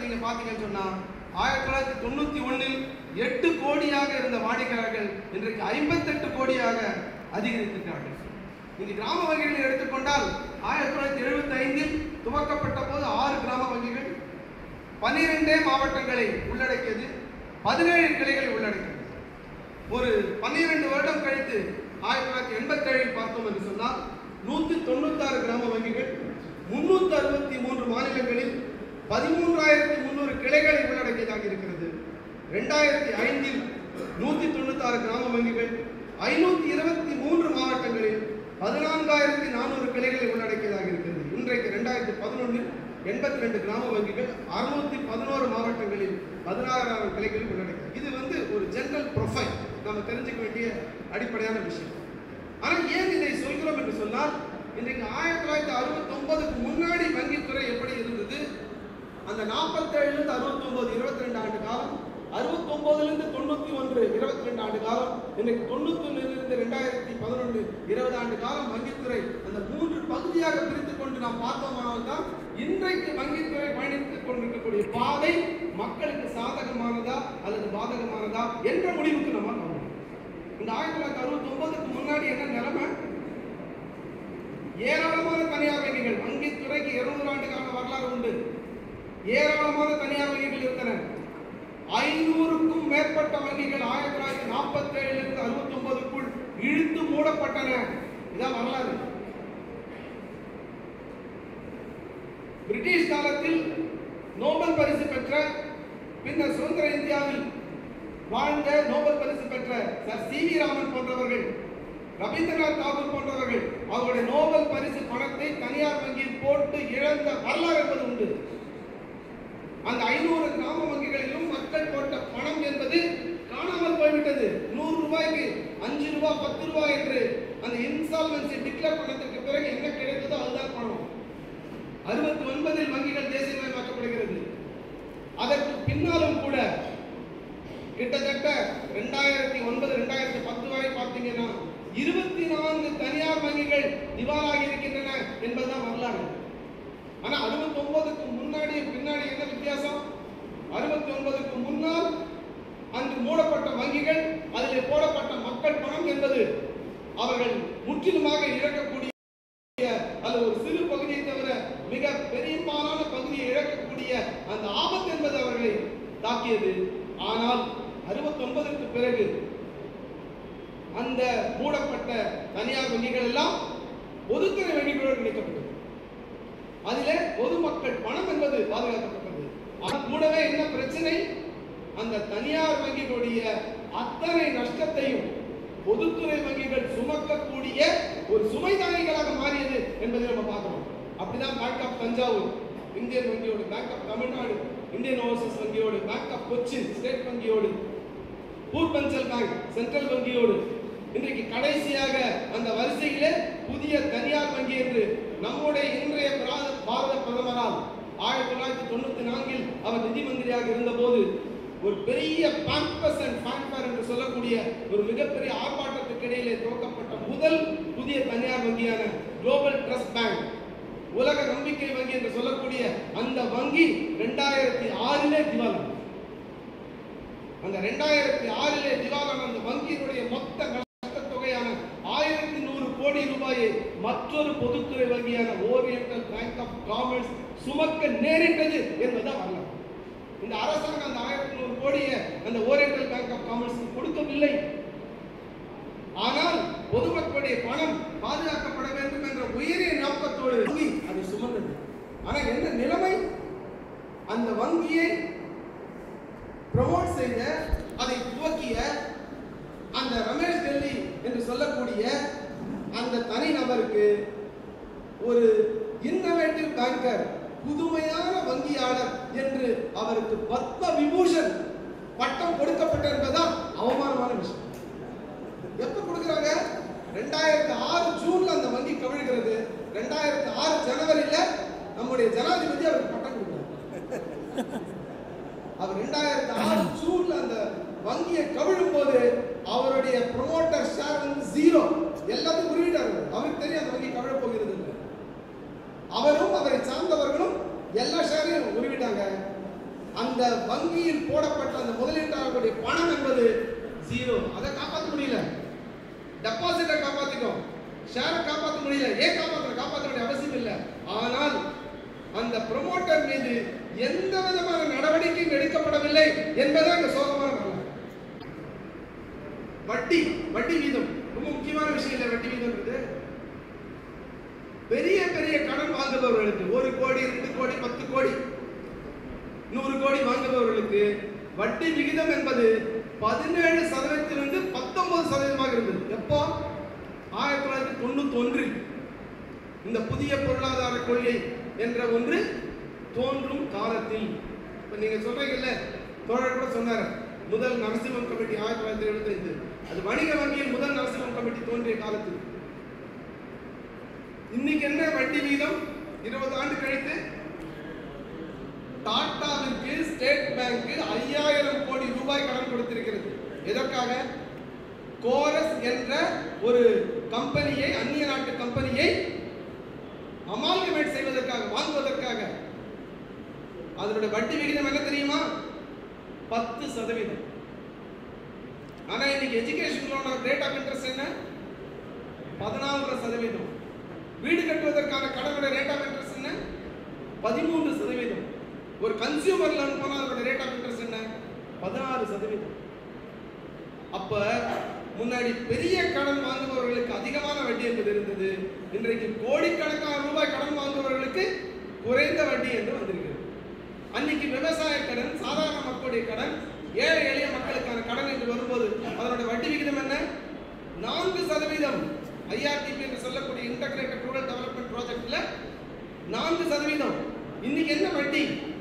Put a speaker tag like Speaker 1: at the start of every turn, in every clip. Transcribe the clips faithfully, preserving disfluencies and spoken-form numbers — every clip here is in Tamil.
Speaker 1: நீங்க பாத்தீங்கன்னு சொன்னா ஆயிரத்தி தொள்ளாயிரத்தி தொண்ணூத்தி ஒன்னில் எட்டு கோடியாக இருந்த வாடிக்கையாளர்கள் இன்றைக்கு ஐம்பத்தி எட்டு கோடியாக அதிகரித்திருக்கிறார்கள். இந்த கிராம வங்கிகளை எடுத்துக்கொண்டால் ஆயிரத்தி தொள்ளாயிரத்தி எழுபத்தி ஐந்தில் துவக்கப்பட்ட போது ஆறு கிராம வங்கிகள் பனிரெண்டே மாவட்டங்களை உள்ளடக்கியது, பதினேழு கிளைகளை உள்ளடக்கியது. ஒரு பன்னிரண்டு வருடம் கழித்து ஆயிரத்தி தொள்ளாயிரத்தி எண்பத்தி ஏழில் பார்த்தோம் என்று சொன்னால் நூத்தி தொண்ணூத்தி ஆறு கிராம வங்கிகள் முன்னூத்தி அறுபத்தி மூன்று மாநிலங்களில் பதிமூன்றாயிரத்தி முன்னூறு கிளைகளை உள்ளடக்கியதாக இருக்கிறது. இரண்டாயிரத்தி ஐந்தில் நூத்தி தொண்ணூத்தி ஆறு கிராம வங்கிகள் ஐநூத்தி இருபத்தி மூன்று மாவட்டங்களில் பதினான்காயிரத்தி நானூறு கிளைகளை உள்ளடக்கியதாக இருக்கிறது. இன்றைக்கு இரண்டாயிரத்தி பதினொன்றில் எண்பத்தி ரெண்டு கிராம வங்கிகள் அறுநூத்தி பதினோரு மாவட்டங்களில் பதினாறாயிரம் கிளைகள் உள்ளடக்கியது. இது வந்து ஒரு ஜெனரல் ப்ரொஃபைல், நம்ம தெரிஞ்சுக்க வேண்டிய அடிப்படையான விஷயம். ஆனால் ஏன் இதை சொல்கிறோம் என்று சொன்னால், இன்றைக்கு ஆயிரத்தி தொள்ளாயிரத்தி அறுபத்தி ஒன்பதுக்கு முன்னாடி வங்கித்துறை எப்படி இருந்தது, அந்த நாற்பத்தி ஏழுல இருந்து அறுபத்தி ஒன்பது இருபத்தி ரெண்டு ஆண்டு காலம், அறுபத்தி ஒன்பதுல இருந்து தொண்ணூத்தி ஒன்று இருபத்தி ரெண்டு ஆண்டு காலம், இன்னைக்கு தொண்ணூத்தி ஒன்னுல இருந்து இரண்டாயிரத்தி பதினொன்று இருபது ஆண்டு காலம் வங்கித்துறை அந்த மூன்று பகுதியாக பிரித்துக் கொண்டு நாம் பார்த்தோமானால் தான் இன்றைக்கு வங்கித்துறை பயணித்துக் கொண்டிருக்கக்கூடிய பாதை மக்களுக்கு சாதகமானதா அல்லது பாதகமானதா என்ற முடிவுக்கு நம்ம வரணும். இந்த ஆயிரத்தி தொள்ளாயிரத்தி அறுபத்தி ஒன்பதுக்கு முன்னாடி என்ன நிலைமை, ஏராளமான தனியார் வங்கிகள், வங்கித்துறைக்கு இருநூறு ஆண்டு கால வரலாறு உண்டு, ஏராளமான தனியார் வங்கிகள் இருந்தன. ஐநூறுக்கும் மேற்பட்ட வங்கிகள் ஆயிரத்தி தொள்ளாயிரத்தி நாற்பத்தி ஏழுல இருந்து அறுபத்தி ஒன்பதுக்குள் இழுத்து மூடப்பட்டன. இதான் வரலாறு. பிரிட்டிஷ் காலத்தில் நோபல் பரிசு பெற்ற, பின்னர் சுதந்திர இந்தியாவில் வாழ்ந்த நோபல் பரிசு பெற்ற சர் சி வி ராமன் போன்றவர்கள், ரவீந்திரநாத் தாகூர் போன்றவர்கள் அவருடைய நோபல் பரிசு பணத்தை தனியார் வங்கியில் போட்டு இழந்த வரலாறு என்பது உண்டு. அந்த ஐநூறு கிராம வங்கிகளிலும் மக்கள் போட்ட பணம் என்பது காணாமல் போய்விட்டது. நூறு ரூபாய்க்கு அஞ்சு ரூபாய் பத்து ரூபாய் என்று அந்த இன்சால்வன்சி டிக்ளேர் பண்ணதுக்கு பிறகு என்ன கிடைத்ததோ அதுதான் பணம். அறுபத்தி ஒன்பதில் வங்கிகள் தேசியமயமாக்கப்படுகிறது. அதற்கு பின்னாலும் கூட கிட்டத்தட்ட இரண்டாயிரத்தி ஒன்பது இரண்டாயிரத்தி பத்து வரை பார்த்தீங்கன்னா இருபத்தி நான்கு தனியார் வங்கிகள் திவாலாகி இருக்கின்றன என்பதுதான் வரலாறு. ஆனா அறுபத்தி ஒன்பதுக்கு முன்னாடி பின்னாடி என்ன வித்தியாசம்? அறுபத்தி ஒன்பதுக்கு முன்னால் அங்கு மூடப்பட்ட வங்கிகள், அதில் போடப்பட்ட மக்கள் பணம் என்பது அவர்கள் முற்றிலுமாக இழக்கக்கூடிய, அது ஒரு சிறு பகுதியை தவிர மிக பெரும்பாலான பகுதியை இழக்கக்கூடிய அந்த ஆபத்து என்பது அவர்களை தாக்கியது. ஆனால் அறுபத்தி ஒன்பதுக்கு பிறகு அந்த மூடப்பட்ட தனியார் வங்கிகள் எல்லாம் பொதுத்துறை வங்கிகளோடு இணைக்கப்பட்டது. அதிலே பொதுமக்கள் பணம் என்பது பாதுகாக்கப்பட்டது. ஆனால் கூடவே என்ன பிரச்சனை, அந்த தனியார் வங்கிகளுடைய அத்தனை நஷ்டத்தையும் பொதுத்துறை வங்கிகள் சுமக்கக்கூடிய ஒரு சுமைதானிகளாக மாறியது என்பதை நம்ம பார்க்கிறோம். அப்படிதான் பேங்க் ஆஃப் தஞ்சாவூர் இந்தியன் வங்கியோடு, bank of Tamil Nadu Indian overseas வங்கியோடு, பேங்க் ஆஃப் கொச்சின் ஸ்டேட் வங்கியோடு, பூர்பஞ்சல் பேங்க் சென்ட்ரல் வங்கியோடு, இன்றைக்கு கடைசியாக அந்த வரிசையிலே புதிய தனியார் வங்கி என்று நம்முடைய இன்றைய பாரத பிரதமரால் ஆயிரத்தி தொள்ளாயிரத்தி தொண்ணூத்தி நான்கில் அவர் நிதி மந்திரியாக இருந்த போது ஒரு பெரிய பாம்பஸ் அண்ட் ஃபேன்ஃபேர் என்று சொல்லக்கூடிய ஒரு மிகப்பெரிய ஆர்ப்பாட்டத்துக்கு இடையிலே துவக்கப்பட்ட முதல் புதிய தனியார் வங்கியான குளோபல் ட்ரஸ்ட் பேங்க், உலக நம்பிக்கை வங்கி என்று சொல்லக்கூடிய அந்த வங்கி இரண்டாயிரத்தி ஆறிலே திவாலானது. அந்த இரண்டாயிரத்தி ஆறிலே திவாலான அந்த வங்கியினுடைய மொத்த நஷ்ட தொகையான ஆயிரத்தி நூறு கோடி ரூபாயை மற்றொரு பொதுத்துறை வங்கியான ஓரியண்டல் பேங்க் ஆஃப் காமர்ஸ் சுமக்க நேரிட்டது என்பதுதான் வரலாறு. இந்த அரசாங்கம் அந்த ஆயிரத்தி நூறு கோடியை அந்த ஓரியண்டல் பேங்க் ஆஃப் காமர்ஸ் கொடுக்கவில்லை. ஆனால் பொதுமக்களுடைய பணம் பாதுகாக்கப்பட வேண்டும் என்ற உயரிய நோக்கத்தோடு அது சுமந்தது. ஆனால் என்ன நிலைமை, அந்த வங்கியை ப்ரமோட் செய்த, அதை துவக்கிய அந்த ரமேஷ் டெல்லி என்று சொல்லக்கூடிய அந்த தனி நபருக்கு ஒரு இன்னோவேட்டிவ் பேங்கர், புதுமையான வங்கியாளர் என்று அவருக்கு பத்ம விபூஷன் பட்டம் கொடுக்கப்பட்டிருப்பதுதான் அவமானமான விஷயம். எப்ப கொடுக்கிறாங்க? ரெண்டாயிரத்தி ஆறு ஜூன்ல அந்த வங்கி கவிழ்கிறது. ரெண்டாயிரத்தி ஆறு ஜனவரியில நம்முடைய ஜனாதிபதி அவருக்கு பட்டம் கொடுக்கிறார். அவர் ரெண்டாயிரத்தி ஆறு ஜூன்ல அந்த வங்கியை கவிழும் போது அவருடைய ப்ரொமோட்டர் ஷேர் வந்து ஜீரோ, எல்லாத்தையும் உருவிட்டார். அவருக்கு தெரியும் அந்த வங்கி கவிழ போகிறது. அவரும் அவரை சார்ந்தவர்களும் எல்லா ஷேரையும் உருவிட்டாங்க. வங்கியில் போடப்பட்ட அந்த முதலீட்டாளர்களுடைய பணம் என்பது ஜீரோ. அதை காப்பாற்ற முடியல. டெபாசிட்டை காப்பாத்திட்டோம், ஷேரை காப்பாற்ற முடியல. ஏன் காப்பாற்ற காப்பாற்ற வேண்டிய அவசியம் இல்லை. ஆனால் அந்த ப்ரமோட்டர் மீது எந்த விதமான நடவடிக்கையும் எடுக்கப்படவில்லை என்பது அந்த சோகமான வரலாறு. வட்டி வட்டி வீதம் ரொம்ப முக்கியமான விஷயம் இல்லை. வட்டி வீதம் பெரிய பெரிய கடன் வாங்குபவர்களுக்கு ஒரு கோடி ரெண்டு கோடி பத்து கோடி நூறு கோடி வாங்குபவர்களுக்கு வட்டி விகிதம் என்பது பதினேழு சதவீதத்திலிருந்து பத்தொன்பது சதவீதமாக இருந்தது. எப்போ? ஆயிரத்தி தொள்ளாயிரத்தி தொண்ணூத்தி ஒன்றில் இந்த புதிய பொருளாதார கொள்கை என்ற ஒன்று தோன்றும் காலத்தில். இப்ப நீங்க சொல்றீங்கல்ல, தோழர் கூட சொன்னார், முதல் நரசிம்மன் கமிட்டி ஆயிரத்தி தொள்ளாயிரத்தி எழுபத்தி ஐந்து, அது வணிக வங்கியில் முதல் நரசிம்மன் கமிட்டி தோன்றிய காலத்தில். இன்னைக்கு என்ன வட்டி வீதம்? இருபது ஆண்டு கழித்து டாடாவிற்கு ஸ்டேட் பேங்க் ஐயாயிரம் கோடி ரூபாய் கடன் கொடுத்திருக்கிறது. எதற்காக? கோரஸ் என்ற ஒரு கம்பெனியை, அந்நிய நாட்டு கம்பெனியை அமால்கமேட் செய்வதற்காக, வாங்குவதற்காக. அதனுடைய வட்டி விகிதம் என்ன தெரியுமா? பத்து சதவீதம். ஆனா இன்னைக்கு education loan rate of interest என்ன? பதினாலரை சதவீதம். வீடு கட்டுவதற்கான கடனுடைய ரேட் ஆஃப் இன்ட்ரெஸ்ட் என்ன? பதிமூன்று சதவீதம். ஒரு கன்சியூமர் லோன் போனால் அதோட ரேட் ஆஃப் இன்ட்ரெஸ்ட் என்ன? பதினாறு சதவீதம். அப்ப முன்னாடி பெரிய கடன் வாங்குபவர்களுக்கு அதிகமான வட்டி என்பது இருந்தது. இன்றைக்கு கோடிக்கணக்கான ரூபாய் கடன் வாங்குபவர்களுக்கு குறைந்த வட்டி என்று வந்திருக்கிறது. அன்னைக்கு விவசாய கடன், சாதாரண மக்களுடைய கடன், ஏழை எளிய மக்களுக்கான கடன் என்று வரும்போது அதனுடைய வட்டி விகிதம் என்ன? நான்கு சதவீதம். ஐஆர்டிபி என்று சொல்லக்கூடிய இன்டகிரேட்டட் ரூரல் டெவலப்மெண்ட் ப்ராஜெக்ட்ல நான்கு சதவீதம். இன்னைக்கு என்ன வட்டி?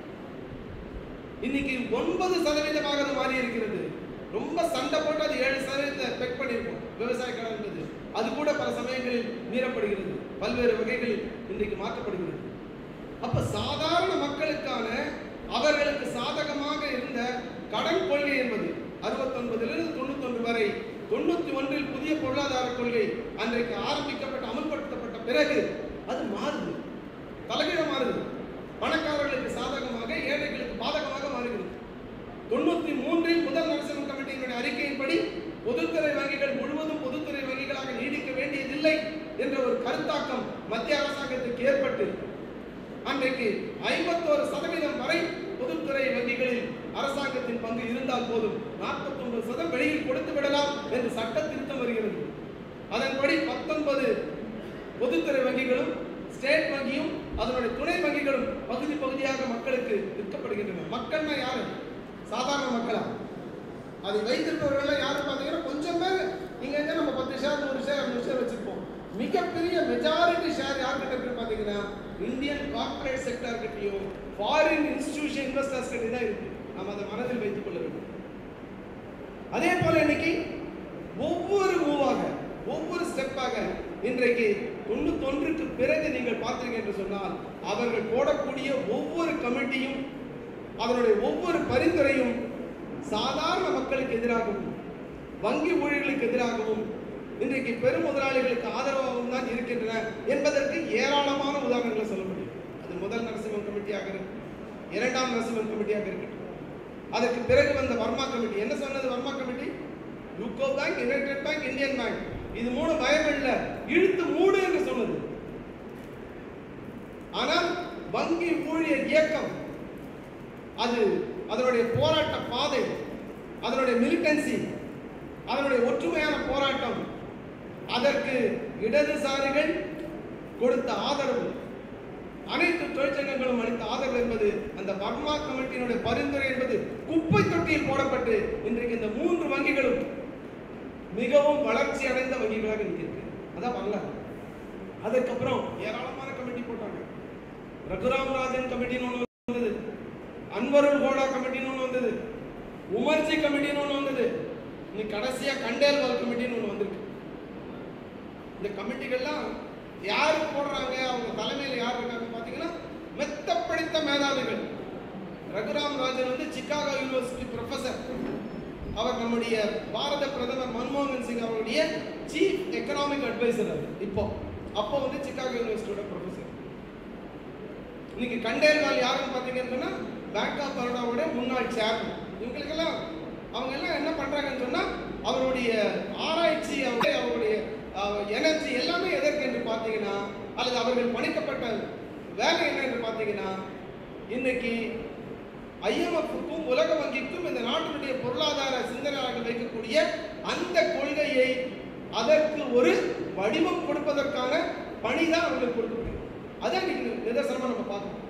Speaker 1: இன்னைக்கு ஒன்பது சதவீதமாக அது மாறி இருக்கிறது. ரொம்ப சண்டை போட்டு அது ஏழு சதவீதத்தை பெக் பண்ணிருக்கும் விவசாய கடன் என்பது. அது கூட பல சமயங்களில் மீறப்படுகிறது, பல்வேறு வகைகளில் இன்றைக்கு மாற்றப்படுகிறது. அப்ப சாதாரண மக்களுக்கான அவர்களுக்கு சாதகமாக இருந்த கடன் கொள்கை என்பது அறுபத்தி ஒன்பதிலிருந்து தொண்ணூத்தி ஒன்று வரை, தொண்ணூத்தி ஒன்றில் புதிய பொருளாதார கொள்கை அன்றைக்கு ஆரம்பிக்கப்பட்டு அமல்படுத்தப்பட்ட பிறகு அது மாறுது, தலைகீழ மாறுது. பணக்காரர்களுக்கு சாதகமாக, ஏழைகளுக்கு பாதகமாக மாறுகிறது. தொண்ணூத்தி மூன்றில் முதல் நரசிம்மன் கமிட்டியினுடைய அறிக்கையின்படி பொதுத்துறை வங்கிகள் முழுவதும் பொதுத்துறை வங்கிகளாக நீடிக்க வேண்டியதில்லை என்ற ஒரு கருத்தாக்கம் மத்திய அரசாங்கத்துக்கு ஏற்பட்டு அன்றைக்கு ஐம்பத்தோரு சதவீதம் வரை பொதுத்துறை வங்கிகளில் அரசாங்கத்தின் பங்கு இருந்தால் போதும், நாற்பத்தி ஒன்பது சதவீதம் வெளியில் கொடுத்து விடலாம் என்று சட்ட திருத்தம் வருகிறது. அதன்படி பத்தொன்பது பொதுத்துறை வங்கிகளும் ஸ்டேட் வங்கியும் அதனுடைய துணை வங்கிகளும் பகுதி பகுதியாக மக்களுக்கு விற்கப்படுகின்றன. மக்கள்னா யாரு? சாதாரண மக்களா? அதை வைத்திருப்பவர்கள் யாரும் பார்த்தீங்கன்னா கொஞ்சம் பேர் இங்க நம்ம பத்து ஷேர் நூறு ஷேர் ஐம்பது ஷேர் வச்சிருப்போம். மிகப்பெரிய மெஜாரிட்டி ஷேர் யார்கிட்ட இருக்கு பார்த்தீங்கன்னா இந்தியன் கார்ப்பரேட் செக்டர் கிட்டையும் ஃபாரின் இன்ஸ்டிடியூஷன் இன்வெஸ்டர்ஸ் கிட்ட தான் இருக்கு. நம்ம அதை மனதில் வைத்துக் கொள்ள வேண்டும். அதே போல இன்னைக்கு ஒவ்வொரு மூவாக, ஒவ்வொரு ஸ்டெப்பாக இன்றைக்கு தொண்ணூத்தி ஒன்றுக்கு பிறகு நீங்கள் பார்த்தீங்க என்று சொன்னால் அவர்கள் போடக்கூடிய ஒவ்வொரு கமிட்டியும் அதனுடைய ஒவ்வொரு பரிந்துரையும் சாதாரண மக்களுக்கு எதிராகவும் வங்கி ஊழியர்களுக்கு எதிராகவும் இன்றைக்கு பெரும் முதலாளிகளுக்கு ஆதரவாகவும் தான் இருக்கின்றன என்பதற்கு ஏராளமான உதாரணங்களை சொல்ல முடியும். அது முதல் நரசிம்மன் கமிட்டியாக இருக்கு, இரண்டாம் நரசிம்மன் கமிட்டியாக இருக்கட்டும், அதற்கு பிறகு வந்த வர்மா கமிட்டி. என்ன சொன்னது Verma committee? UCO bank, united bank, Indian bank, இது மூணு பயமில்ல, இழுத்து மூடு என்று சொன்னது. ஆனால் வங்கி ஊழியர் இயக்கம் அது அதனுடைய போராட்ட பாதை, அதனுடைய மிலிட்டன்சி, அதனுடைய ஒற்றுமையான போராட்டம், அதற்கு இடதுசாரிகள் கொடுத்த ஆதரவு, அனைத்து தொழிற்சங்கங்களும் அளித்த ஆதரவு என்பது அந்த வர்மா கமிட்டியினுடைய பரிந்துரை என்பது குப்பை தொட்டியில் போடப்பட்டு இன்றைக்கு இந்த மூன்று வங்கிகளும் மிகவும் வளர்ச்சி அடைந்த வங்கிகளாக இருக்கிறது. அதான் வரலாறு. அதுக்கப்புறம் ஏராளமான கமிட்டி போட்டாங்க. ரகுராம் ராஜன் கமிட்டின்னு ஒன்று வந்தது, அன்வருல் கோடா கமிட்டின்னு ஒன்று வந்தது, உமர்ஜி கமிட்டின்னு ஒன்று வந்தது, இன்னைக்கு கடைசியா கண்டேல்வால் கமிட்டின்னு ஒன்று வந்திருக்கு. இந்த கமிட்டிகள்லாம் யாரு போடுறாங்க? அவங்க தலைமையில் யார் இருக்காங்க பார்த்தீங்கன்னா மெத்த படித்த மேதாவிகள். ரகுராம் ராஜன் வந்து சிகாகோ யூனிவர்சிட்டி ப்ரொஃபசர். அவர் நம்முடைய பாரத பிரதமர் மன்மோகன் சிங் அவருடைய சீஃப் எக்கனாமிக் அட்வைசர். அவர் இப்போ அப்போ வந்து சிகாகோ யூனிவர்சிட்டியோட ப்ரொஃபசர். இன்னைக்கு கண்டேல்வால் யாருன்னு பார்த்தீங்கன்னு சொன்னா பேங்க் ஆஃப் பரோடாவோட முன்னாள் சேர்மன். இவங்களுக்கெல்லாம் அவங்க எல்லாம் என்ன பண்றாங்கன்னு சொன்னா அவருடைய ஆராய்ச்சி அவருடைய எனர்ஜி எல்லாமே எதற்கு என்று பார்த்தீங்கன்னா, அல்லது அவர்கள் பணிக்கப்பட்ட வேலை என்ன என்று பார்த்தீங்கன்னா, இன்னைக்கு ஐஎம்எஃப்க்கும் உலக வங்கிக்கும் இந்த நாட்டினுடைய பொருளாதார சிந்தனையாக வைக்கக்கூடிய அந்த கொள்கையை அதற்கு ஒரு வடிவம் கொடுப்பதற்கான பணிதான் அவர்களுக்கு கொடுக்கப்படுது. அதான் இன்னைக்கு நிதர்சனமா நம்ம பார்க்கணும்.